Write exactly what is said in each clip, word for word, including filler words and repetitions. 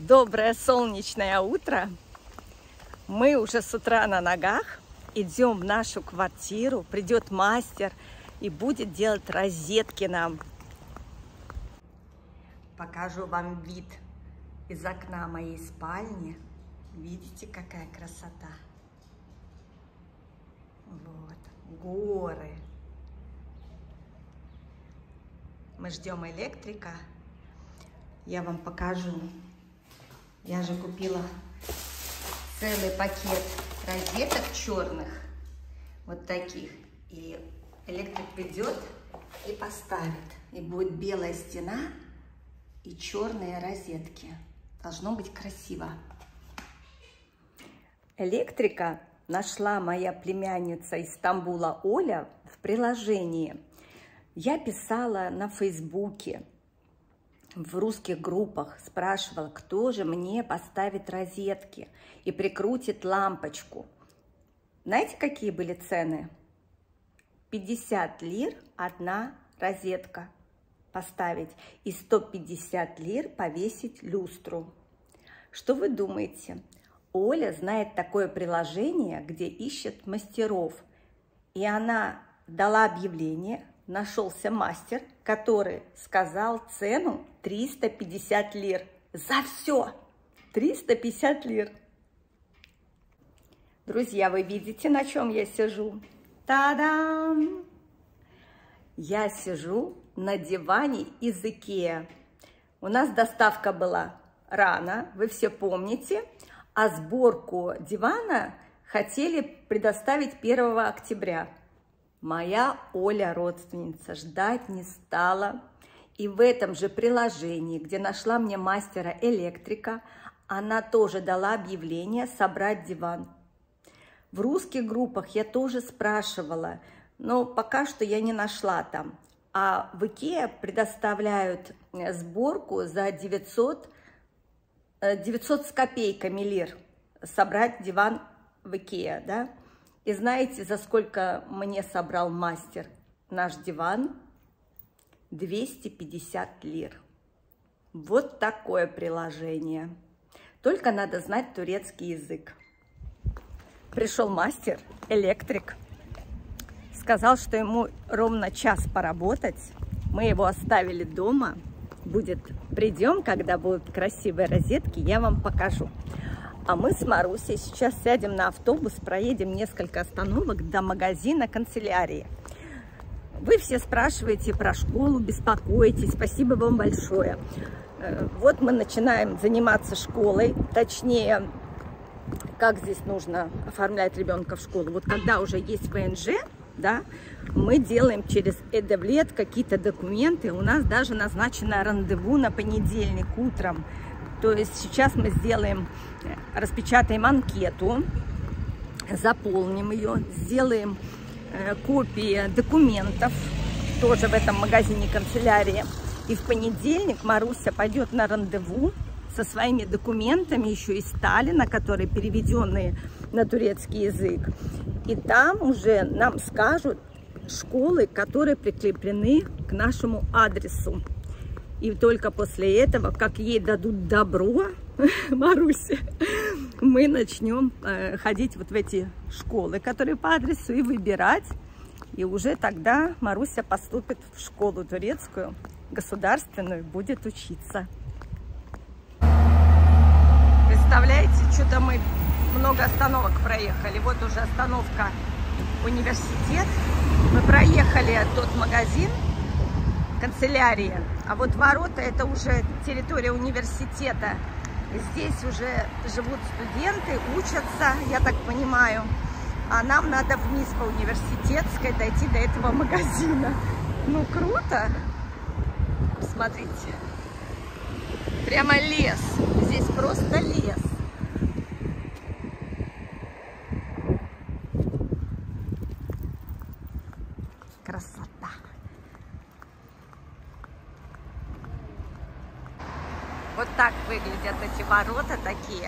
Доброе солнечное утро. Мы уже с утра на ногах. Идем в нашу квартиру. Придет мастер и будет делать розетки нам. Покажу вам вид из окна моей спальни. Видите, какая красота? Вот, горы. Мы ждем электрика. Я вам покажу. Я же купила целый пакет розеток черных, вот таких. И электрик придет и поставит. И будет белая стена и черные розетки. Должно быть красиво. Электрика нашла моя племянница из Стамбула Оля в приложении. Я писала на Фейсбуке, в русских группах, спрашивала, кто же мне поставит розетки и прикрутит лампочку. Знаете, какие были цены? пятьдесят лир одна розетка поставить и сто пятьдесят лир повесить люстру. Что вы думаете? Оля знает такое приложение, где ищет мастеров. И она дала объявление, нашелся мастер, который сказал цену триста пятьдесят лир. За все! триста пятьдесят лир. Друзья, вы видите, на чем я сижу? Та-дам! Я сижу на диване из Икеа. У нас доставка была рано, вы все помните, а сборку дивана хотели предоставить первого октября. Моя Оля, родственница, ждать не стала. И в этом же приложении, где нашла мне мастера-электрика, она тоже дала объявление собрать диван. В русских группах я тоже спрашивала, но пока что я не нашла там. А в Икеа предоставляют сборку за девятьсот, девятьсот с копейками лир. Собрать диван в Икеа, да? И знаете, за сколько мне собрал мастер наш диван? двести пятьдесят лир. Вот такое приложение. Только надо знать турецкий язык. Пришел мастер, электрик. Сказал, что ему ровно час поработать. Мы его оставили дома. Будет, придем, когда будут красивые розетки, я вам покажу. А мы с Марусей сейчас сядем на автобус, проедем несколько остановок до магазина канцелярии. Вы все спрашиваете про школу, беспокоитесь, спасибо вам большое. Вот мы начинаем заниматься школой, точнее, как здесь нужно оформлять ребенка в школу. Вот когда уже есть ВНЖ, да, мы делаем через Эдевлет какие-то документы. У нас даже назначено рандеву на понедельник утром. То есть сейчас мы сделаем, распечатаем анкету, заполним ее, сделаем э, копии документов, тоже в этом магазине канцелярии. И в понедельник Маруся пойдет на рандеву со своими документами, еще из Сталина, которые переведенные на турецкий язык. И там уже нам скажут школы, которые прикреплены к нашему адресу. И только после этого, как ей дадут добро, Марусе, мы начнем э, ходить вот в эти школы, которые по адресу, и выбирать. И уже тогда Маруся поступит в школу турецкую, государственную, будет учиться. Представляете, что-то мы много остановок проехали. Вот уже остановка университет. Мы проехали тот магазин, канцелярия, а вот ворота — это уже территория университета. Здесь уже живут студенты, учатся, я так понимаю, а нам надо вниз по Университетской дойти до этого магазина. Ну, круто! Смотрите, прямо лес, здесь просто лес. Красота! Вот так выглядят эти ворота такие.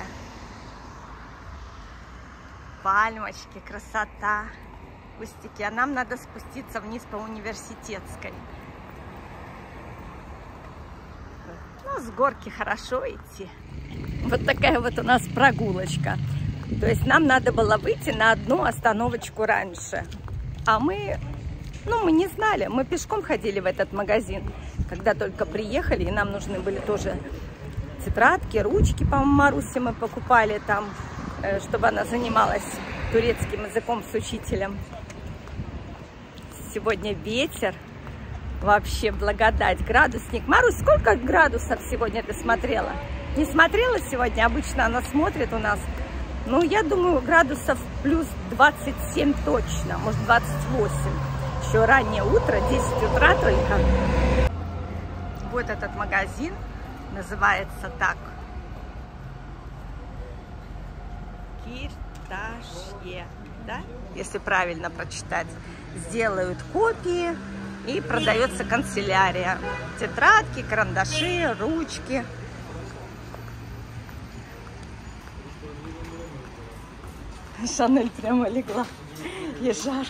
Пальмочки, красота, кустики. А нам надо спуститься вниз по Университетской. Ну, с горки хорошо идти. Вот такая вот у нас прогулочка. То есть нам надо было выйти на одну остановочку раньше. А мы, ну, мы не знали. Мы пешком ходили в этот магазин, когда только приехали. И нам нужны были тоже тетрадки, ручки, по-моему, Марусе мы покупали там, чтобы она занималась турецким языком с учителем. Сегодня ветер. Вообще благодать. Градусник. Марусь, сколько градусов сегодня ты смотрела? Не смотрела сегодня? Обычно она смотрит у нас. Ну, я думаю, градусов плюс двадцать семь точно. Может, двадцать восемь. Еще раннее утро, десять утра только. Вот этот магазин. Называется так. Кирташье. Да? Если правильно прочитать. Сделают копии. И продается канцелярия. Тетрадки, карандаши, ручки. Шанель прямо легла. Ей жарко.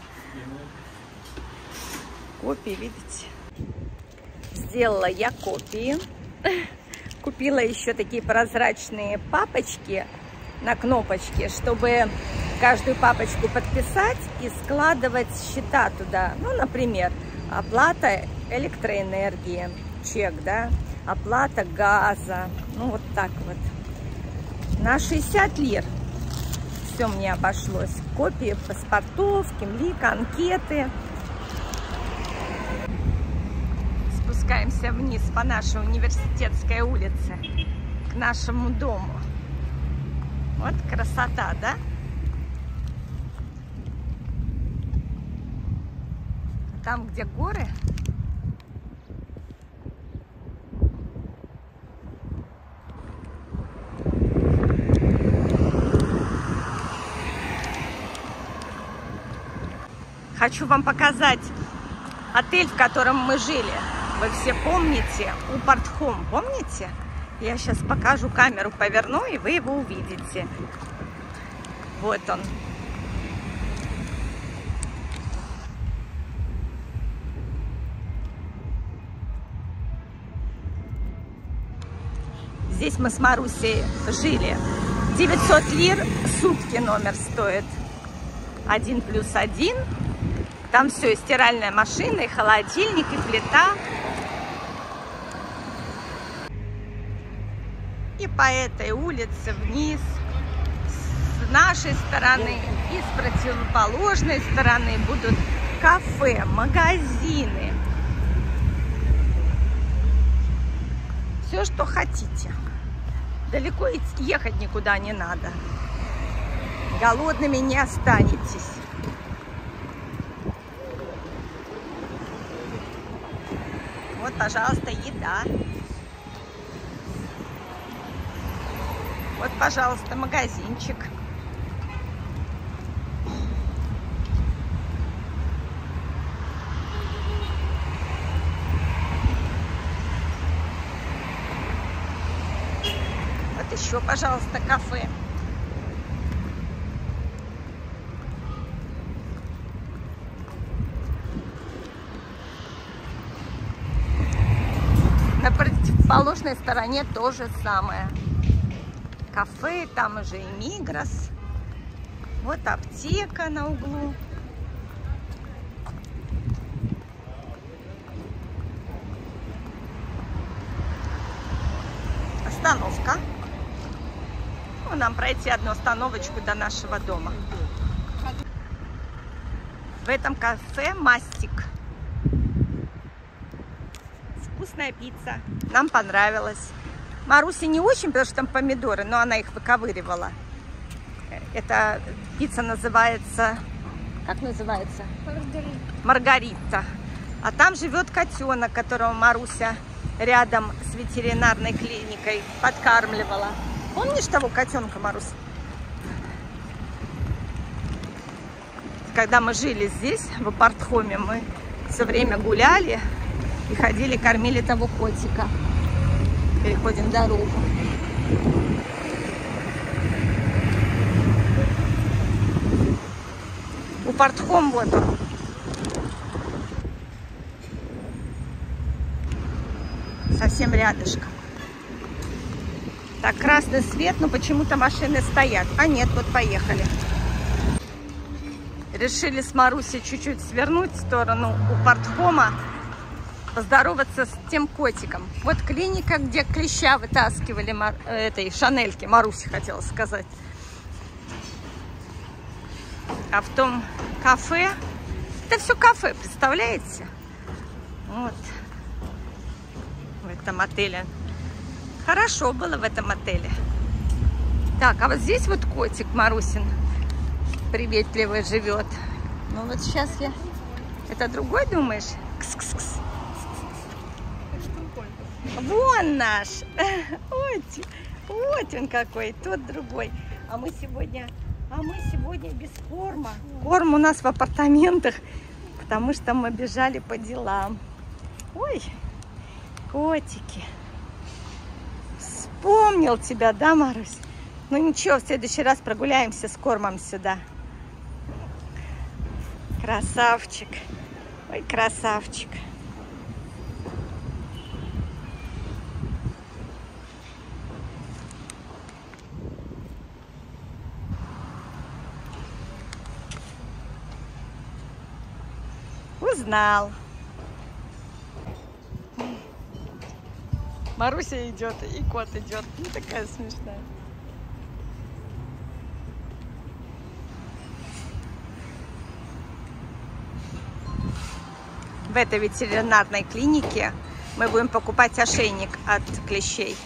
Копии, видите? Сделала я копии. Купила еще такие прозрачные папочки на кнопочке, чтобы каждую папочку подписать и складывать счета туда. Ну, например, оплата электроэнергии, чек, да, оплата газа. Ну, вот так вот. На шестьдесят лир все мне обошлось. Копии паспортов, кимлика, анкеты. Спускаемся вниз по нашей университетской улице к нашему дому. Вот красота, да? Там, где горы, хочу вам показать отель, в котором мы жили. Вы все помните, у Портхом, помните? Я сейчас покажу, камеру поверну, и вы его увидите. Вот он. Здесь мы с Марусей жили. девятьсот лир сутки номер стоит. Один плюс один. Там все, и стиральная машина, и холодильник, и плита. И по этой улице вниз, с нашей стороны и с противоположной стороны будут кафе, магазины. Все, что хотите. Далеко ехать никуда не надо. Голодными не останетесь. Вот, пожалуйста, еда. Вот, пожалуйста, магазинчик. Вот еще, пожалуйста, кафе. На противоположной стороне то же самое. Кафе, там уже и Мигрос. Вот аптека на углу. Остановка. Ну, нам пройти одну остановочку до нашего дома. В этом кафе мастик. Вкусная пицца. Нам понравилось. Марусе не очень, потому что там помидоры, но она их выковыривала. Эта пицца называется... Как называется? Маргарита. Маргарита. А там живет котенок, которого Маруся рядом с ветеринарной клиникой подкармливала. Помнишь того котенка, Марусь? Когда мы жили здесь, в Портхоме, мы все время гуляли и ходили, кормили того котика. Переходим дорогу. У Портхом вот он. Совсем рядышком. Так, красный свет, но почему-то машины стоят. А нет, вот поехали. Решили с Марусей чуть-чуть свернуть в сторону у Портхома, поздороваться с тем котиком. Вот клиника, где клеща вытаскивали, Мар... этой Шанельки, Маруси хотела сказать. А в том кафе, это все кафе, представляете? Вот. В этом отеле. Хорошо было в этом отеле. Так, а вот здесь вот котик Марусин приветливый живет. Ну вот сейчас я... Это другой, думаешь? Кс-кс-кс. Вон наш. Вот, вот он какой, тот другой. А мы сегодня... А мы сегодня без корма. Корм у нас в апартаментах, потому что мы бежали по делам. Ой, котики. Вспомнил тебя, да, Марусь? Ну ничего, в следующий раз прогуляемся с кормом сюда. Красавчик. Ой, красавчик. Узнал. Маруся идет, и кот идет. Ну, такая смешная. В этой ветеринарной клинике мы будем покупать ошейник от клещей.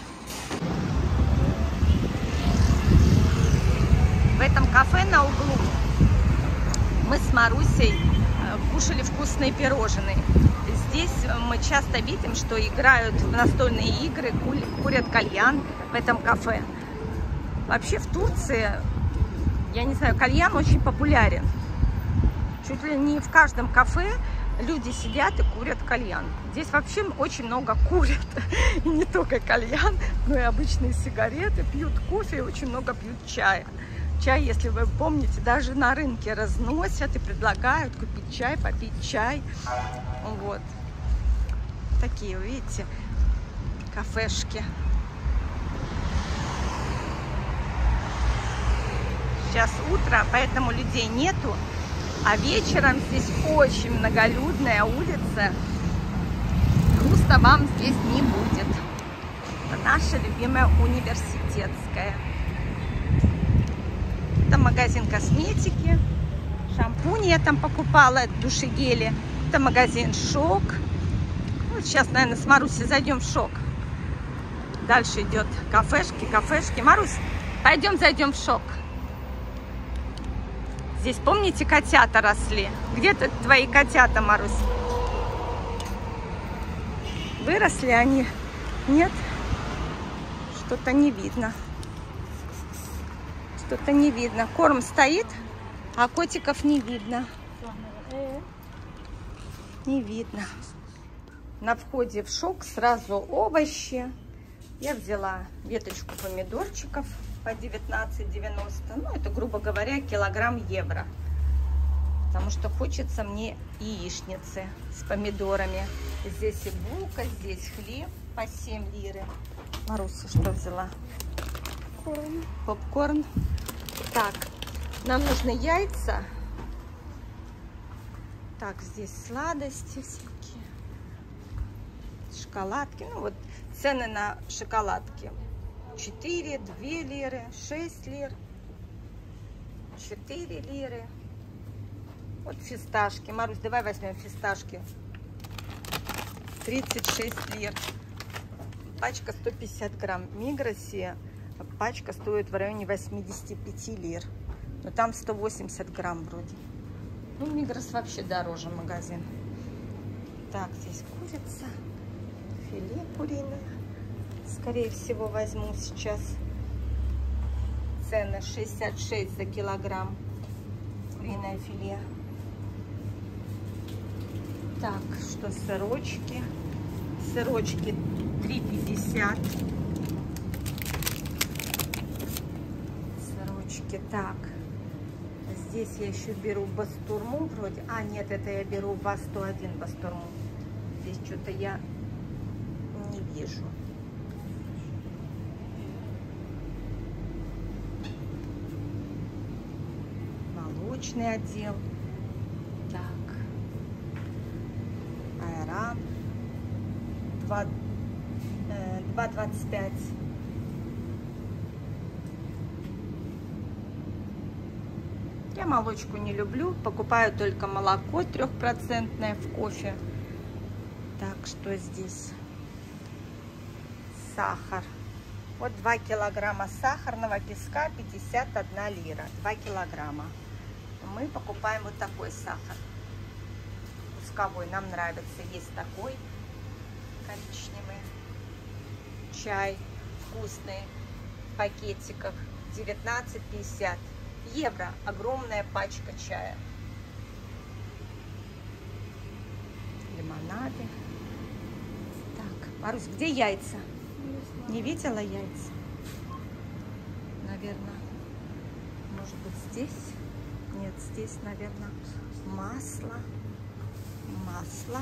В этом кафе на углу мы с Марусей кушали вкусные пирожные. Здесь мы часто видим, что играют в настольные игры, курят кальян в этом кафе. Вообще в Турции, я не знаю, кальян очень популярен. Чуть ли не в каждом кафе люди сидят и курят кальян. Здесь вообще очень много курят. И не только кальян, но и обычные сигареты, пьют кофе и очень много пьют чая. Чай, если вы помните, даже на рынке разносят и предлагают купить чай, попить чай. Вот. Такие, видите, кафешки. Сейчас утро, поэтому людей нету. А вечером здесь очень многолюдная улица. Грустно вам здесь не будет. Это наша любимая университетская. Это магазин косметики. Шампунь я там покупала, душегели. Это магазин Шок. Вот сейчас, наверное, с Марусей зайдем в Шок. Дальше идет кафешки, кафешки. Марусь, пойдем зайдем в Шок. Здесь, помните, котята росли? Где-то твои котята, Марусь? Выросли они? Нет? Что-то не видно. Что-то не видно. Корм стоит, а котиков не видно. Не видно. На входе в Шок сразу овощи. Я взяла веточку помидорчиков по девятнадцать девяносто. Ну, это, грубо говоря, килограмм евро. Потому что хочется мне яичницы с помидорами. Здесь и булка, здесь хлеб по семь лиры. Маруся что взяла? Попкорн. Попкорн. Так, нам нужны яйца. Так, здесь сладости всякие. Шоколадки. Ну, вот цены на шоколадки. четыре, две лиры, шесть лир, четыре лиры. Вот фисташки. Марусь, давай возьмем фисташки. тридцать шесть лир. Пачка сто пятьдесят грамм. В Мигросе пачка стоит в районе восьмидесяти пяти лир. Но там сто восемьдесят грамм вроде. Ну, Мигрос вообще дороже магазин. Так, здесь курица. Филе куриное. Скорее всего, возьму сейчас. Цены шестьдесят шесть за килограмм. Куриное филе. Так, что сырочки? Сырочки три пятьдесят. Сырочки. Так. Здесь я еще беру бастурму вроде. А, нет, это я беру ВАЗ сто один бастурму. Здесь что-то я не вижу. молочный отдел. Так. Айран. два двадцать пять. Я молочку не люблю, покупаю только молоко трехпроцентное в кофе. Так, что здесь? Сахар. Вот два килограмма сахарного песка, пятьдесят одна лира. два килограмма. Мы покупаем вот такой сахар. Кусковой, нам нравится. Есть такой коричневый. Чай вкусный в пакетиках. девятнадцать пятьдесят. Евро. Огромная пачка чая. Лимонады. Так, Марусь, где яйца? Не видела яйца? Наверное, может быть здесь? Нет, здесь, наверное, масло. Масло.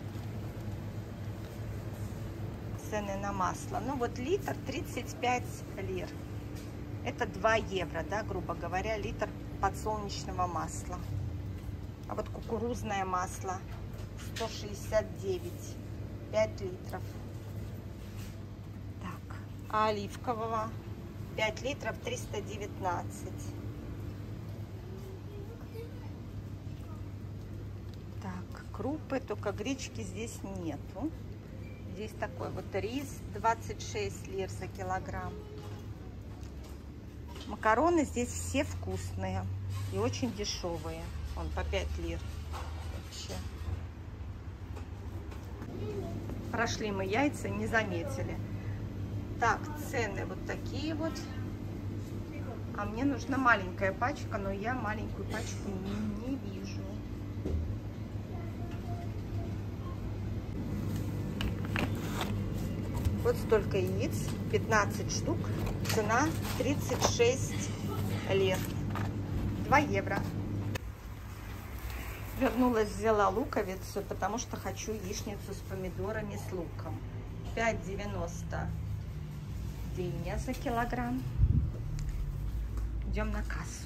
Цены на масло. Ну вот литр тридцать пять лир. Это два евро, да, грубо говоря, литр подсолнечного масла. А вот кукурузное масло сто шестьдесят девять, пять литров. Так, а оливкового пять литров триста девятнадцать. Так, крупы, только гречки здесь нету. Здесь такой вот рис двадцать шесть лир за килограмм. Макароны здесь все вкусные и очень дешевые. Он по пять лир. Вообще. Прошли мы яйца, не заметили. Так, цены вот такие вот. А мне нужна маленькая пачка, но я маленькую пачку не, не вижу. Вот столько яиц, пятнадцать штук, цена тридцать шесть лир, два евро. Вернулась, взяла луковицу, потому что хочу яичницу с помидорами, с луком. пять девяносто дыня за килограмм. Идем на кассу.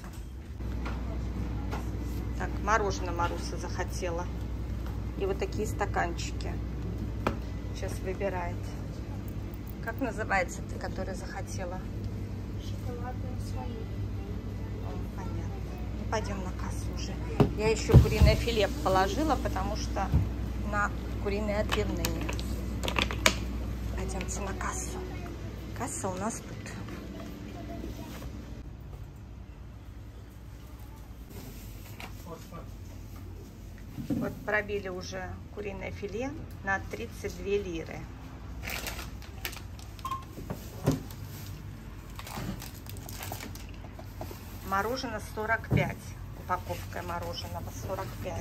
Так, мороженое Маруся захотела. И вот такие стаканчики. Сейчас выбирает. Как называется ты, который захотела? Шоколадные слои. О, понятно. Ну, пойдем на кассу уже. Я еще куриное филе положила, потому что на куриные отбивные. Пойдемте на кассу. Касса у нас тут. Вот пробили уже куриное филе на тридцать две лиры. Мороженое сорок пять. Упаковка мороженого сорок пять.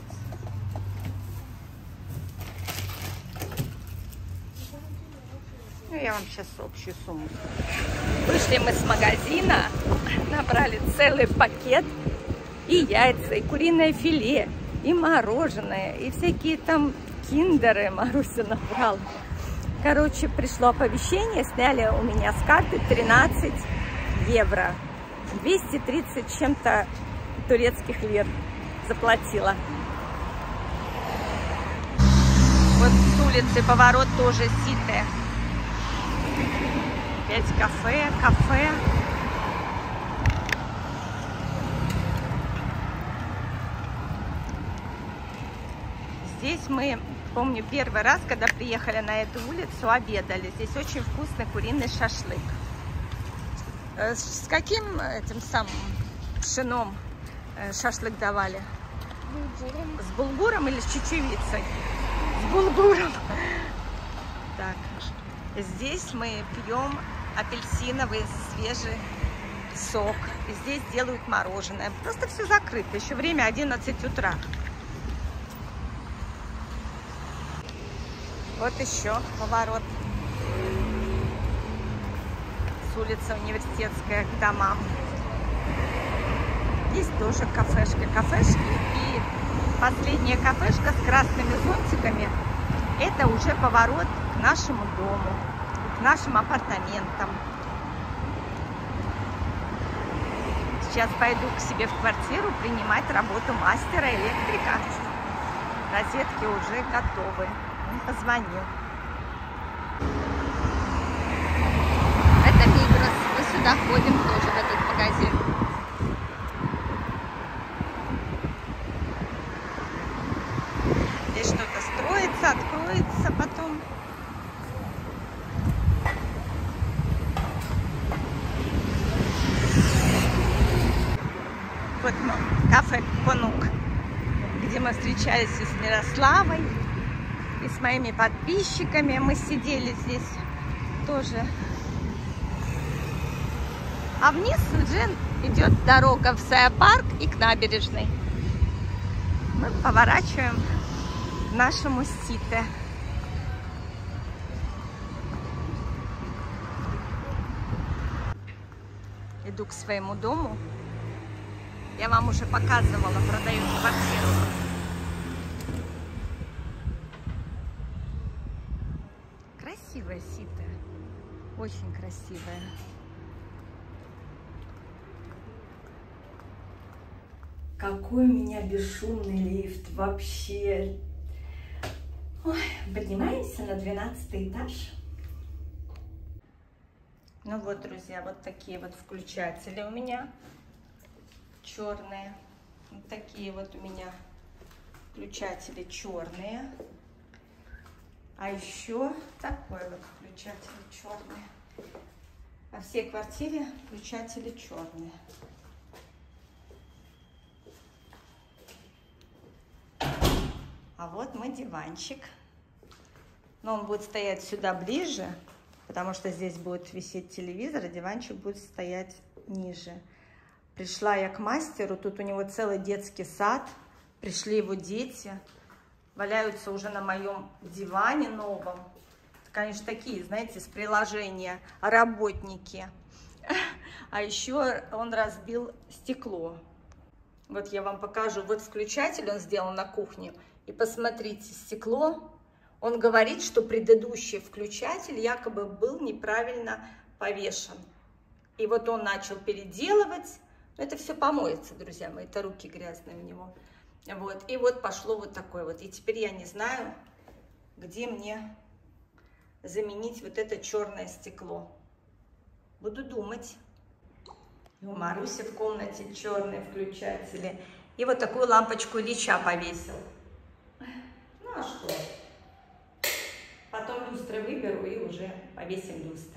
Ну, я вам сейчас общую сумму. Вышли мы с магазина, набрали целый пакет. И яйца, и куриное филе, и мороженое, и всякие там киндеры Маруся набрала. Короче, пришло оповещение, сняли у меня с карты тринадцать евро. двести тридцать с чем-то турецких лир заплатила. Вот с улицы поворот тоже Сите. Опять кафе, кафе. Здесь мы, помню, первый раз, когда приехали на эту улицу, обедали. Здесь очень вкусный куриный шашлык. С каким этим самым пшеном шашлык давали? Булгуром. С булгуром или с чечевицей? С булгуром. Так, здесь мы пьем апельсиновый свежий сок. И здесь делают мороженое. Просто все закрыто. Еще время одиннадцать утра. Вот еще поворот. Улица Университетская к домам. Здесь тоже кафешка. Кафешки. И последняя кафешка с красными зонтиками. Это уже поворот к нашему дому, к нашим апартаментам. Сейчас пойду к себе в квартиру принимать работу мастера-электрика. Розетки уже готовы. Он позвонил. Это Мигрос. Мы сюда ходим тоже, в этот магазин. Здесь что-то строится, откроется потом. Вот кафе Конук, где мы встречались и с Мирославой, и с моими подписчиками. Мы сидели здесь тоже. А вниз уже идет дорога в зоопарк и к набережной. Мы поворачиваем к нашему Сите. Иду к своему дому. Я вам уже показывала, продаю квартиру. Красивая Сита. Очень красивая. Какой у меня бесшумный лифт вообще. Ой, поднимаемся на двенадцатый этаж. Ну вот, друзья, вот такие вот включатели у меня. Черные. Вот такие вот у меня включатели черные. А еще такой вот включатель черный. Во всей квартире включатели черные. А вот мой диванчик. Но он будет стоять сюда ближе, потому что здесь будет висеть телевизор, а диванчик будет стоять ниже. Пришла я к мастеру, тут у него целый детский сад, пришли его дети, валяются уже на моем диване новом. Это, конечно, такие, знаете, с приложения работники. А еще он разбил стекло. Вот я вам покажу, вот включатель он сделал на кухне. И посмотрите, стекло, он говорит, что предыдущий включатель якобы был неправильно повешен. И вот он начал переделывать. Это все помоется, друзья мои, это руки грязные у него. Вот, и вот пошло вот такое вот. И теперь я не знаю, где мне заменить вот это черное стекло. Буду думать. И у Маруси в комнате черные включатели. И вот такую лампочку Ильича повесил. Ну а что? Потом люстры выберу и уже повесим люстры.